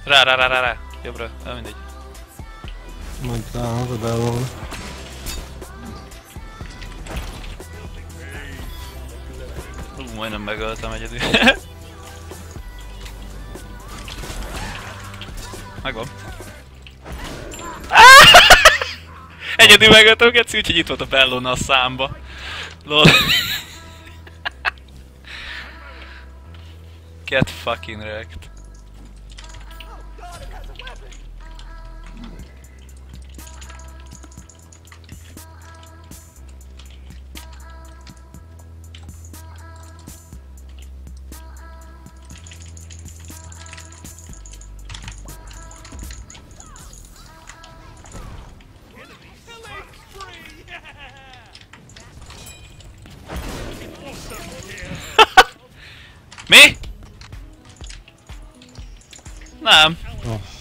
Rá. Jobbra. Mindegy. Majd ráhozod el volna. Majdnem megöltem egyedül. Megvan. Egyedül megöltem Geci, úgyhogy itt volt a Bellona a számba. Lol. Get fucking wrecked. Mi? Nem. Oh.